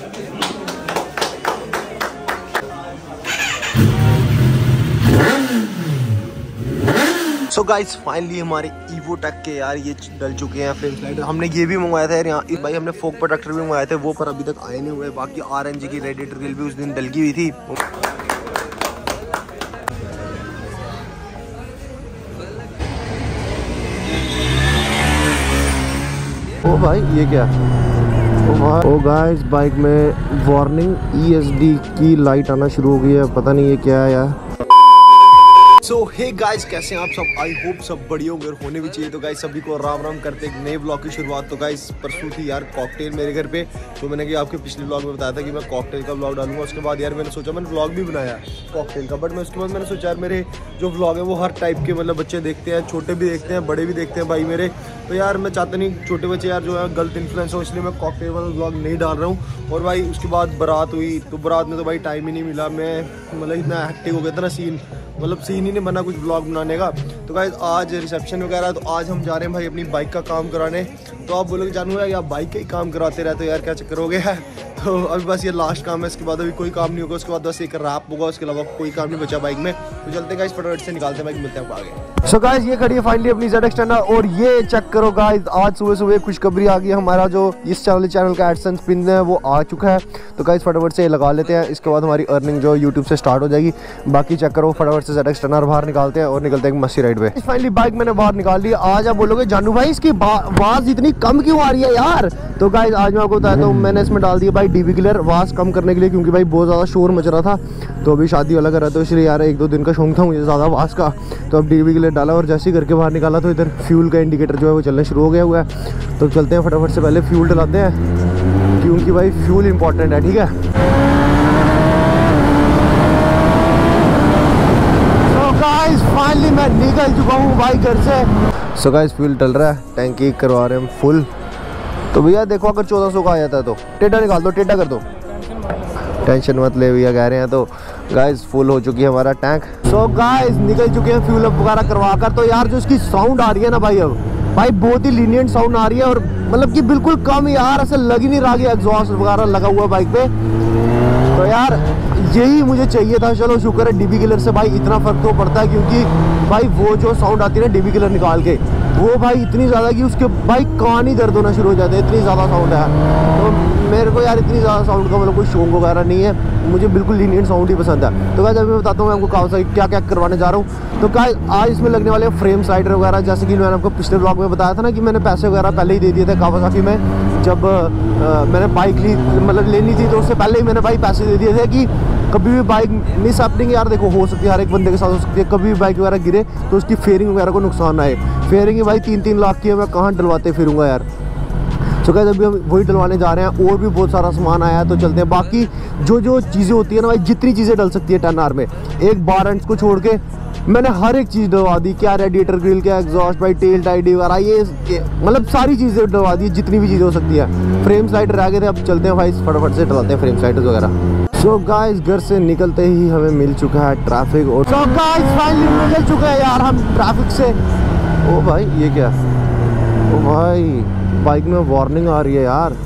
सो guys finally हमारे इवोटेक के यार ये डल चुके हैं फ्रेम स्लाइडर। हमने ये भी मंगवाया था यार यहाँ भाई, हमने फोक प्रोटेक्टर भी मंगवाए थे वो, पर अभी तक आए नहीं हुए। बाकी RNG की रेडिएटर ग्रिल भी उस दिन डलगी हुई थी। ओ भाई ये क्या, ओ गाइस बाइक में वार्निंग ESD की लाइट आना शुरू हो गई है, पता नहीं ये क्या है यार। सो हे गाइस कैसे हैं आप सब, आई होप सब बढ़िया होंगे और होने भी चाहिए। तो गाइस सभी को राम राम करते एक नए ब्लॉग की शुरुआत। तो गाइस परसों थी यार कॉकटेल मेरे घर पे, तो मैंने कि आपके पिछले ब्लॉग में बताया था कि मैं कॉकटेल का ब्लॉग डालूंगा। उसके बाद यार मैंने सोचा, मैंने ब्लॉग भी बनाया कॉकटेल का, बट मैं उसके बाद मैंने सोचा यार मेरे जो ब्लॉग है वो हर टाइप के मतलब बच्चे देखते हैं, छोटे भी देखते हैं बड़े भी देखते हैं भाई मेरे। तो यार मैं चाहता नहीं छोटे बच्चे यार जो है गलत इन्फ्लुएंस हो, इसलिए मैं कॉकटेल वाला ब्लॉग नहीं डाल रहा हूँ। और भाई उसके बाद बारात हुई, तो बारात में तो भाई टाइम ही नहीं मिला, मैं मतलब इतना हेक्टिक हो गया था ना, सीन ही नहीं बना कुछ ब्लॉग बनाने का। तो गाइस आज रिसेप्शन वगैरह, तो आज हम जा रहे हैं भाई अपनी बाइक का काम कराने। तो आप बोलोगे जानू यार आप बाइक का ही काम कराते रहते हो यार, क्या चक्कर हो गया है। तो अभी बस ये लास्ट काम है, इसके बाद अभी कोई काम नहीं होगा, उसके बाद बस एक रैप होगा, उसके अलावा कोई काम नहीं बचा बाइक में। तो चलते गाइस फटाफट से निकालते हैं बाइक, मिलते हैं आगे। सो गाइस ये खड़ी है फाइनली अपनी ZX 10 और ये चेक करो गाइस आज सुबह सुबह खुशखबरी आ गई, हमारा जो इस चैनल का एडसेंस पिन है वो आ चुका है। तो गाइस फटाफट से लगा लेते हैं, इसके बाद हमारी अर्निंग जो यूट्यूब से स्टार्ट हो जाएगी। बाकी चेक करो फटाफट से ZX 10 बाहर निकालते हैं और निकलते हैं मस्ती राइड पे। फाइनली बाइक मैंने बाहर निकाल ली। आज आप बोलोगे जानू भाई इसकी आवाज इतनी कम क्यों आ रही है यार। तो गाइस आज मैं आपको बताता हूँ, मैंने इसमें डाल दिया भाई DB क्लियर आवाज कम करने के लिए, क्योंकि भाई बहुत ज़्यादा शोर मच रहा था। तो अभी शादी वाला कर रहा था, इसलिए यार 1-2 दिन का शौक था मुझे ज़्यादा आवाज़ का। तो अब DB क्लियर डाला और जैसे ही करके बाहर निकाला तो इधर फ्यूल का इंडिकेटर जो है वो चलना शुरू हो गया हुआ है। तो चलते हैं फटाफट से, पहले फ्यूल डलाते हैं क्योंकि भाई फ्यूल इंपॉर्टेंट है, ठीक है। सो गाइस फाइनली मैं निकल चुका हूँ भाई घर से। सो गाइस फ्यूल डल रहा है, टैंकी करवा रहे हैं हम फुल। तो भैया देखो अगर 1400 का आ जाता है तो टेढ़ा निकाल दो, टेढ़ा कर दो, टेंशन मत ले भैया कह रहे हैं। तो गाइस फुल हो चुकी है हमारा टैंक। सो गाइस निकल चुके हैं फ्यूल अप वगैरह करवा कर। तो यार जो इसकी साउंड आ रही है ना भाई, अब भाई बहुत ही लीनियंट साउंड आ रही है, और मतलब कि बिल्कुल कम यार, ऐसा लग ही नहीं रहा कि एग्जॉस्ट वगैरह लगा हुआ बाइक पे। तो यार यही मुझे चाहिए था। चलो शुक्र है DB क्लियर से भाई इतना फर्क तो पड़ता है, क्योंकि भाई वो जो साउंड आती है ना DB क्लियर निकाल के, वो भाई इतनी ज़्यादा कि उसके भाई कान ही दर्द होना शुरू हो जाते हैं, इतनी ज़्यादा साउंड है। तो मेरे को यार इतनी ज़्यादा साउंड का मतलब कोई शौक वगैरह नहीं है, मुझे बिल्कुल लीनियंट साउंड ही पसंद है। तो गाइस अभी मैं बताता हूँ मैं आपको कावासाकी क्या क्या करवाने जा रहा हूँ। तो गाइस आज इसमें लगने वाले फ्रेम स्लाइडर वगैरह, जैसे कि मैंने आपको पिछले ब्लॉग में बताया था ना कि मैंने पैसे वगैरह पहले ही दे दिए थे कावासाकी में। जब मैंने बाइक ली मतलब लेनी थी तो उससे पहले ही मैंने भाई पैसे दे दिए थे कि कभी भी बाइक मिस हैपनिंग यार देखो हो सकती है, हर एक बंदे के साथ हो सकती है, कभी भी बाइक वगैरह गिरे तो उसकी फेयरिंग वगैरह को नुकसान आए। फेयरिंग ही भाई 3-3 लाख की है, मैं कहाँ डलवाते फिरूंगा यार। तो गाइस अभी हम वही डलवाने जा रहे हैं, और भी बहुत सारा सामान आया है। तो चलते हैं, बाकी जो चीज़ें होती है ना भाई, जितनी चीज़ें डल सकती है 10R में, एक बार एंड्स को छोड़ के मैंने हर एक चीज़ डलवा दी। क्या रेडिएटर ग्रिल, क्या एग्जॉस्ट भाई, टेल टाइड वगैरह, ये मतलब सारी चीज़ें डलवा दी, जितनी भी चीज़ें हो सकती है। फ्रेम स्लाइडर रह गए थे, अब चलते हैं भाई फटाफट से डलाते हैं फ्रेम स्लाइडर्स वगैरह। सो गाइस घर से निकलते ही हमें मिल चुका है ट्रैफिक, और सो गाइस फाइनली निकल चुके हैं यार हम ट्रैफिक से। ओ भाई ये क्या, ओ भाई बाइक में वार्निंग आ रही है यार।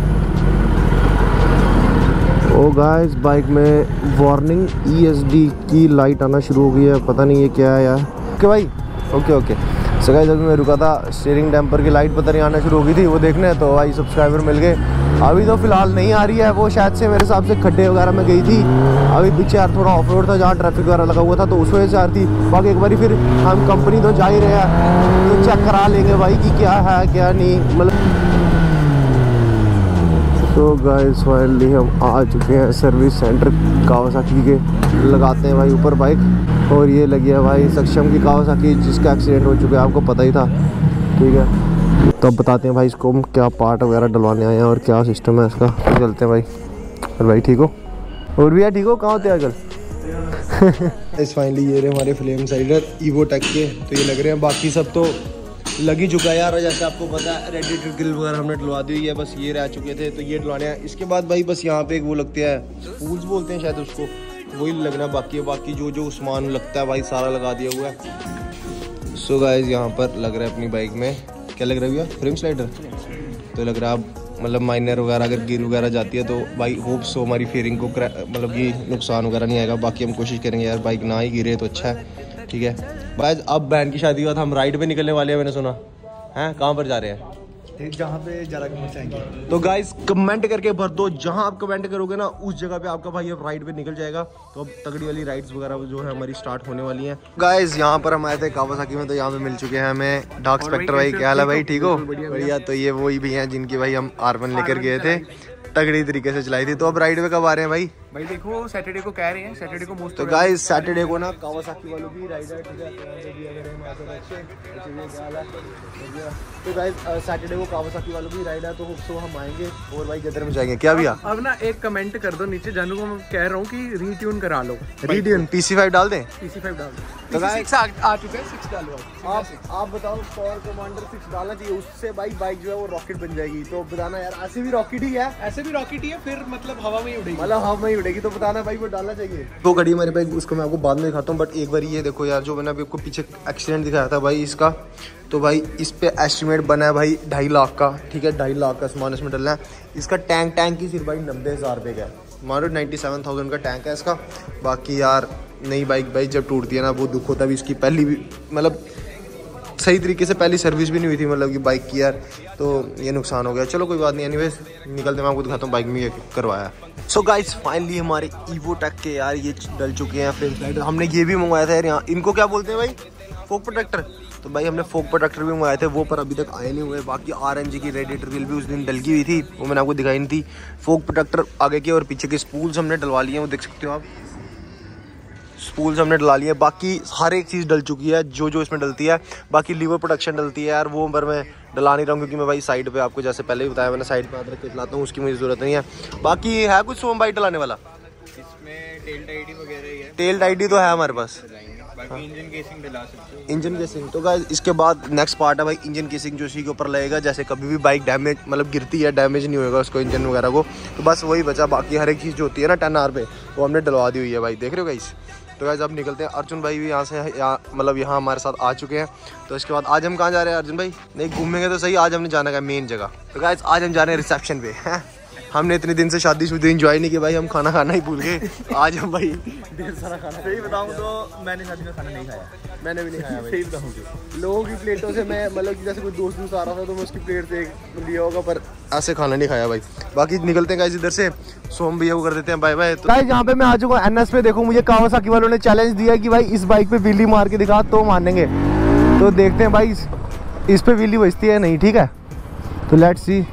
ओ गाइस बाइक में वार्निंग ESD की लाइट आना शुरू हो गई है, पता नहीं ये क्या है यार। ओके भाई ओके। सो गाइस अभी मैं रुका था, स्टीयरिंग डैम्पर की लाइट पता नहीं आना शुरू हो गई थी, वो देखने तो भाई सब्सक्राइबर मिल गए। अभी तो फिलहाल नहीं आ रही है, वो शायद से मेरे हिसाब से खड्डे वगैरह में गई थी। अभी पीछे यार थोड़ा ऑफ रोड था जहाँ ट्रैफिक वगैरह लगा हुआ था, तो उस वजह से आ रही थी। बाकी एक बार फिर हम कंपनी तो जा ही रहे हैं, तो चेक करा लेंगे भाई कि क्या है क्या नहीं मतलब। तो गाइस फाइनली हम आ चुके हैं सर्विस सेंटर कावासाकी के। लगाते हैं भाई ऊपर बाइक, और ये लगी है भाई सक्षम की कावासाकी, जिसका एक्सीडेंट हो चुका है, आपको पता ही था, ठीक है। तो अब बताते हैं भाई इसको हम क्या पार्ट वगैरह डलवाने आए हैं और क्या सिस्टम है इसका। तो चलते हैं भाई। और भाई ठीक हो, और भैया ठीक हो, कहाँ होते हैं आजकल। इस फाइनली ये रहे हमारे फ्लेम स्लाइडर इवोटेक के, तो ये लग रहे हैं, बाकी सब तो लग ही चुका है यार। जैसे आपको पता है रेडिएटर ग्रिल वगैरह हमने डलवा दी हुई है, बस ये रह चुके थे, तो ये डलवाने हैं। इसके बाद भाई बस यहाँ पे एक वो लगते हैं फूल्स बोलते हैं शायद उसको, वही लगना बाकी है। बाकी जो सामान लगता है भाई सारा लगा दिया हुआ है। सो गाइस यहाँ पर लग रहा है अपनी बाइक में क्या लग रहा है भैया, फ्रेम स्लाइडर। तो लग रहा है अब मतलब माइनर वगैरह अगर गिर वगैरह जाती है तो भाई होप सो हमारी फेयरिंग को मतलब कि नुकसान वगैरह नहीं आएगा। बाकी हम कोशिश करेंगे यार बाइक ना ही गिरे तो अच्छा है, ठीक है भाई। अब बहन की शादी के बाद हम राइड पे निकलने वाले हैं, मैंने सुना है। कहाँ पर जा रहे हैं? जहाँ पे ज़्यादा पहुँचाएंगे। तो गाइस कमेंट करके भर दो, जहाँ आप कमेंट करोगे ना उस जगह पे आपका भाई अब राइड पे निकल जाएगा। तो अब तगड़ी वाली राइड्स वगैरह जो है हमारी स्टार्ट होने वाली हैं। गाइस यहाँ पर हम आए थे कावासाकी में, तो यहाँ पे मिल चुके हैं हमें डार्क स्पेक्टर भाई। क्या हाल है भाई, ठीक हो? बढ़िया। तो ये वही भी हैं जिनकी भाई हम R1 लेकर गए थे, तगड़ी तरीके से चलाई थी। तो अब राइड पे कब आ रहे हैं भाई? भाई देखो सैटरडे को कह रहे हैं, सैटरडे को मोस्ट। तो गाइस सैटरडे को ना कावासाकी वालों की राइड है, ठीक है। तो गाइस सैटरडे को कावासाकी वालों की राइड है, तो होप्सो हम आएंगे और भाई गदर में जाएंगे। क्या भैया? अब ना एक कमेंट कर दो नीचे, जानू को मैं कह रहा हूँ कि रीट्यून करा लो। रीट्यून PC5 डाल दें? PC5 डाल दो। तो गाइस आ चुका है 6 डालो। आप बताओ पावर कमांडर 6 डालना चाहिए, उससे भाई बाइक जो है वो रॉकेट बन जाएगी। तो बताना यार, ऐसे भी रॉकेट ही है, ऐसे भी रॉकेट ही है, फिर मतलब हवा में ही उड़ेगी, मतलब हवा में ही उड़ेगी। तो बताना भाई वो डालना चाहिए। वो गाड़ी हमारे भाई, उसको मैं आपको बाद में दिखाता हूँ। बट एक बार ये देखो यार, जो मैंने अभी आपको पीछे एक्सीडेंट दिखाया था भाई इसका, तो भाई इस पे एस्टिमेट बना है भाई 2.5 लाख का, ठीक है। 2.5 लाख का सामान इसमें डलना है। इसका टैंक की सिर्फ भाई 90,000 रुपये का है, मानो 97,000 का टैंक है इसका। बाकी यार नई बाइक भाई जब टूटती है ना वो दुख होता है। इसकी पहली भी मतलब सही तरीके से पहली सर्विस भी नहीं हुई थी मतलब कि बाइक की यार, तो ये नुकसान हो गया। चलो कोई बात नहीं, एनीवेज निकलते मैं आपको दिखाता हूँ बाइक में ये करवाया। सो गाइस फाइनली हमारे EvoTech के यार ये डल चुके हैं फ्रेम लाइट। हमने ये भी मंगवाया था यार, यहाँ इनको क्या बोलते हैं भाई, फोक प्रोटेक्टर। तो भाई हमने फोक प्रोटेक्टर भी मंगवाए थे, वो पर अभी तक आए नहीं हुए। बाकी RNG की रेडिएटर व्हील भी उस दिन डल गई हुई थी, वो मैंने आपको दिखाई नहीं थी। फोक प्रोटेक्टर आगे के और पीछे के स्पूल्स हमने डलवा लिए हैं, वो देख सकते हो आप, स्पूल्स हमने डला लिए। बाकी हर एक चीज़ डल चुकी है जो इसमें डलती है। बाकी लीवर प्रोटेक्शन डलती है यार, वो पर मैं डला नहीं रहा हूँ क्योंकि मैं भाई साइड पे, आपको जैसे पहले ही बताया मैंने, साइड पे रख के चलाता हूँ, उसकी मुझे ज़रूरत नहीं है। बाकी है कुछ सोम बाइक डलाने वाला इसमें टेल टाइडी वगैरह ही है। टेल टाइडी तो है हमारे पास, बाकी इंजन केसिंग डला सकते हो। Engine casing. तो गाइस इसके बाद नेक्स्ट पार्ट है भाई इंजन केसिंग, जो इसी के ऊपर लगेगा। जैसे कभी भी बाइक डैमेज मतलब गिरती है, डैमेज नहीं होगा उसको इंजन वगैरह को। तो बस वही बचा, बाकी हर एक चीज़ जो होती है ना 10R पे, वो हमने डलवा दी हुई है भाई, देख रहे हो गाइस। तो गाइस अब निकलते हैं। अर्जुन भाई भी यहाँ से मतलब यहाँ हमारे साथ आ चुके हैं। तो इसके बाद आज हम कहाँ जा रहे हैं अर्जुन भाई? नहीं घूमेंगे तो सही, आज हमने जाना है मेन जगह। तो गाइस आज हम जा रहे हैं रिसेप्शन पे। हमने इतने दिन से शादी एंजॉय नहीं की भाई, हम खाना खाना ही भूल गए। आज हम भाई ढेर सारा खाना, सही बताऊँ तो मैंने शादी में खाना नहीं खाया, मैंने भी नहीं खाया भाई। सही बताऊँ लोगों की प्लेटों से मैं मतलब जैसे कोई दोस्त आ रहा था तो मैं उसकी प्लेट देख लिया होगा, पर ऐसे खाना नहीं खाया भाई। बाकी निकलते हैं गाइस इधर से, सोम भैया को कर देते हैं बाय बाय। तो गाइस यहाँ पे मैं आ चुका हूँ NS पे। देखो मुझे कावासाकी वालों ने चैलेंज दिया कि भाई इस बाइक पे व्हीली मार के दिखा तो मानेंगे। तो देखते हैं भाई इस पे व्हीली बजती है नहीं, ठीक है। तो लेट्स सी।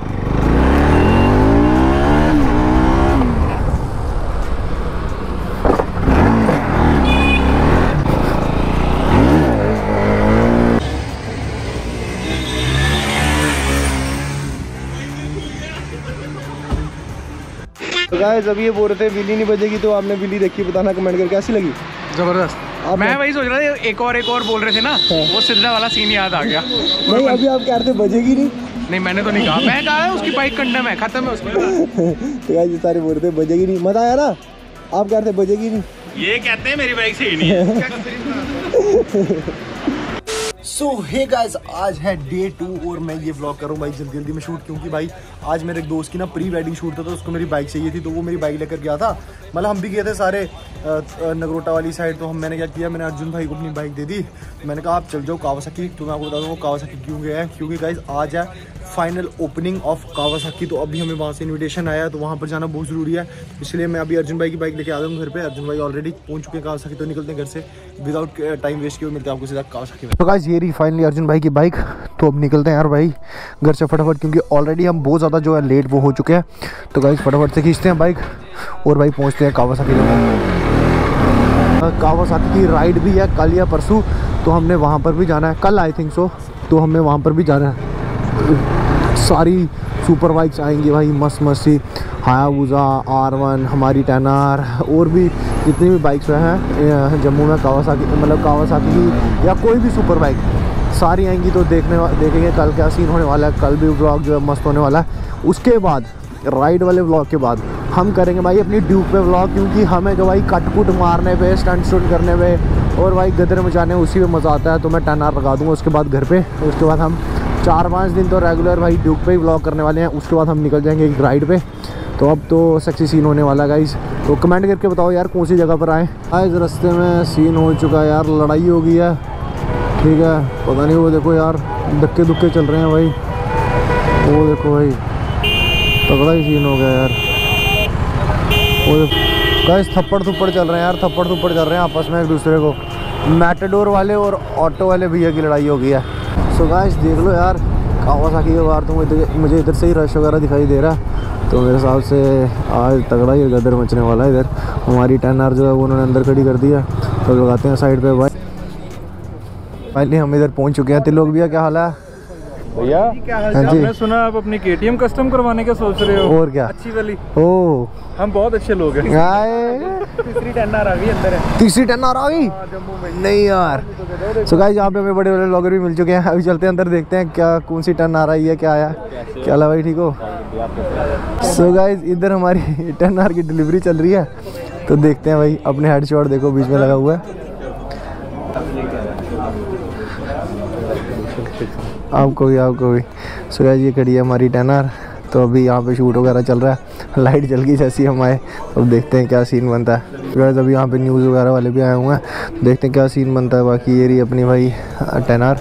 तो गाइस अभी ये बोल रहे थे विली नहीं बजेगी, तो आपने विली देखी, बताना कमेंट करके कैसी लगी। जबरदस्त। मैं वही सोच रहा था एक और बोल रहे थे ना, वो सिद्धा वाला सीन याद आ गया। नहीं अभी आप कह रहे थे बजेगी नहीं मैंने तो नहीं कहा, मैं कहा उसकी बाइक कंडम है, खत्म है उसकी। तो गाइस ये सारे बोल रहे थे बजेगी नहीं, मजा आया ना? आप कह रहे थे बजेगी नहीं, ये कहते हैं मेरी बाइक सही नहीं है। सो हे गाइस आज है डे 2 और मैं ये व्लॉग कर रहा हूँ भाई जल्दी में शूट, क्योंकि भाई आज मेरे एक दोस्त की ना प्री वेडिंग शूट था, तो उसको मेरी बाइक चाहिए थी, तो वो मेरी बाइक लेकर गया था। मतलब हम भी गए थे सारे नगरोटा वाली साइड। तो मैंने क्या किया, मैंने अर्जुन भाई को अपनी बाइक दे दी। मैंने कहा आप चल जाओ कावासाकी। तो मैं आपको बता दूँ वो कावासाकी क्यों गया है, क्योंकि गाइस आज है फाइनल ओपनिंग ऑफ कावासाकी। तो अभी हमें वहाँ से इन्विटेशन आया, तो वहाँ पर जाना बहुत ज़रूरी है। इसलिए मैं अभी अर्जुन भाई की बाइक लेके आ जाऊँ घर पे। अर्जुन भाई ऑलरेडी पहुँच चुके हैं कावासाकी, तो निकलते हैं घर से विदाउट टाइम वेस्ट किए, मिलते हैं आपको सीधा कावासाकी में। तो गाइस ये रही फाइनली अर्जुन भाई की बाइक। तो अब निकलते हैं यार भाई घर से फटाफट, क्योंकि ऑलरेडी हम बहुत ज़्यादा जो है लेट वो हो चुके हैं। तो गाइस फटाफट से खींचते हैं बाइक और भाई पहुँचते हैं कावासाकी में। कावासाकी की राइड भी है कल या परसों, तो हमने वहाँ पर भी जाना है, कल आई थिंक सो। तो हमें वहाँ पर भी जाना है। सारी सुपर बाइक्स आएंगी भाई, मस्त सी हायाबुसा R1, हमारी 10R और भी जितनी भी बाइक्स हैं जम्मू में कावासाकी, मतलब कावासाकी की या कोई भी सुपर बाइक सारी आएंगी। तो देखेंगे कल क्या सीन होने वाला है। कल भी व्लॉग जो है मस्त होने वाला है। उसके बाद राइड वाले व्लॉग के बाद हम करेंगे भाई अपनी ड्यूक पे व्लॉग, क्योंकि हमें जो भाई कट मारने पे, स्टंट करने पे और भाई गदर मचाने उसी में मज़ा आता है। तो मैं 10R लगा दूँगा उसके बाद घर पे। उसके बाद हम 4-5 दिन तो रेगुलर भाई ड्यूक पे ही व्लॉग करने वाले हैं, उसके बाद हम निकल जाएंगे एक राइड पे। तो अब तो सेक्सी सीन होने वाला गाइस, तो कमेंट करके बताओ यार कौन सी जगह पर आए। आज रास्ते में सीन हो चुका है यार, लड़ाई हो गई है, ठीक है, पता नहीं, वो देखो यार धक्के दुक्के चल रहे हैं भाई, वो देखो भाई तगड़ा ही सीन हो गया यार। वो गाइस थप्पड़ थुप्पड़ चल रहे हैं यार, थप्पड़ थुप्पड़ चल रहे हैं आपस में एक दूसरे को, मैटाडोर वाले और ऑटो वाले भैया की लड़ाई हो गई है। सो गाइस देख लो यार कावासाकी के बाहर तो मुझे इधर से ही रश वगैरह दिखाई दे रहा है, तो मेरे हिसाब से आज तगड़ा ही गदर मचने वाला है। इधर हमारी 10R जो है वो उन्होंने अंदर खड़ी कर दिया, तो लगाते हैं साइड पे भाई। फाइनली हम इधर पहुंच चुके हैं। तिलोक भैया क्या हाल है भैया? हाँ जी, मैं सुना आप अपनी KTM कस्टम करवाने का सोच रहे हो। और क्या, अच्छी वाली। ओ हम बहुत अच्छे लोग हैं। तीसरी 10R आ गई अंदर है। तीसरी 10R आ गई नहीं यार। सो गाइस यहाँ पे हमें बड़े बड़े ब्लॉगर भी मिल चुके हैं, अभी चलते हैं अंदर, देखते हैं क्या कौन सी 10R आई है, क्या आया, क्या हाल है भाई, ठीक हो? सो गाइस इधर हमारी 10R की डिलीवरी चल रही है, तो देखते हैं भाई। अपने हेडशॉट देखो बीच में लगा हुआ है, आपको भी। सो गाइस ये खड़ी है हमारी 10R, तो अभी यहाँ पे शूट वगैरह चल रहा है, लाइट जल गई जैसी हम आए, तो अब देखते हैं क्या सीन बनता है। तो गाइस अभी यहाँ पे न्यूज़ वगैरह वाले भी आए हुए हैं, देखते हैं क्या सीन बनता है। बाकी ये रही अपनी भाई 10R।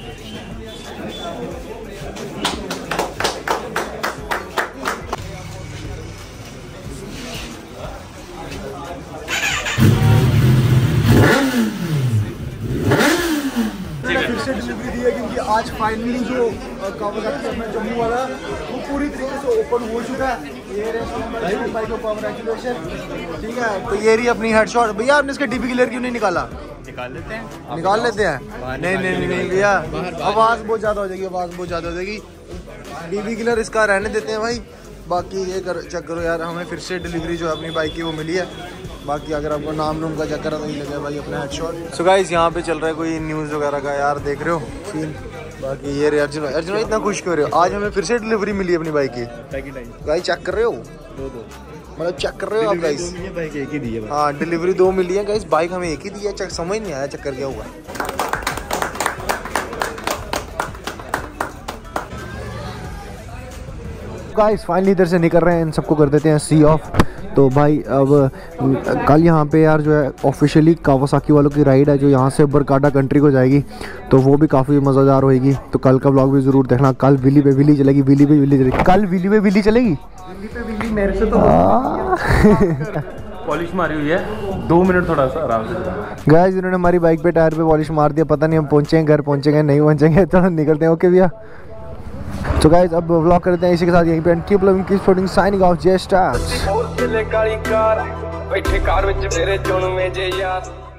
डिलीवरी दी है क्योंकि आज फाइनली जो कावासाकी अपना जम्मू वाला वो पूरी तरीके से ओपन हो चुका है। ये रहे भाई को कांग्रेचुलेशन, ठीक है। तो ये रही अपनी हेडशॉट। भैया आपने इसका डीपी क्लियर क्यों नहीं निकाला? निकाल लेते हैं। नहीं भैया आवाज़ बहुत ज़्यादा हो जाएगी, डीपी क्लियर इसका रहने देते हैं भाई। बाकी ये चेक करो यार, हमें फिर से डिलीवरी जो है अपनी बाइक की वो मिली है। बाकी अगर आपको नाम का चक्कर नहीं लगे भाई अपना हेडशॉट। सो गाइस यहाँ पे चल रहा है कोई न्यूज़ वगैरह का यार, देख रहे हो सीन। बाकी ये रहे अर्जुन भाई इतना खुश क्यों रहे हो? आज हमें फिर से डिलीवरी मिली अपनी बाइक की। गाइस चेक कर रहे हो, मतलब चेक कर रहे हो आप गाइस? बाइक एक ही दी है। हाँ डिलीवरी 2 मिली है गाइस, बाइक हमें एक ही दी है। चेक समझ नहीं आया चक्कर क्या हुआ। गाइस फाइनली इधर से निकल रहे हैं, इन सबको कर देते हैं सी ऑफ। तो भाई अब कल यहाँ पे यार जो है ऑफिशियली कावासाकी वालों की राइड है जो यहाँ से बरकाडा कंट्री को जाएगी, तो वो भी काफ़ी मज़ेदार होएगी। तो कल का व्लॉग भी ज़रूर देखना। कल विली पे विली चलेगी, कल विली पे विली चलेगी। मेरे से तो पॉलिश मारी हुई है, 2 मिनट थोड़ा सा आराम से। गाइस इन्होंने हमारी बाइक पे टायर पे पॉलिश मार दिया, पता नहीं हम पहुँचेंगे घर पहुँचेंगे नहीं पहुँचेंगे, तो निकलते हैं। ओके भैया, तो गाइस अब व्लॉग करते हैं इसी के साथ यहीं पे। Keep loving, keep supporting, signing off, जय स्टार्स।